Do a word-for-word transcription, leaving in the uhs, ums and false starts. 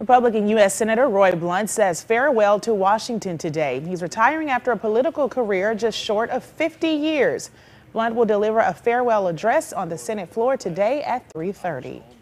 Republican U S Senator Roy Blunt says farewell to Washington today. He's retiring after a political career just short of fifty years. Blunt will deliver a farewell address on the Senate floor today at three thirty.